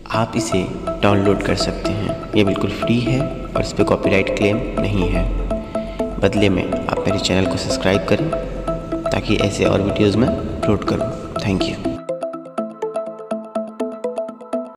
आप इसे डाउनलोड कर सकते हैं। ये बिल्कुल फ्री है और इस पर कॉपीराइट क्लेम नहीं है। बदले में आप मेरे चैनल को सब्सक्राइब करें ताकि ऐसे और वीडियोज़ में अपलोड करूँ। Thank you.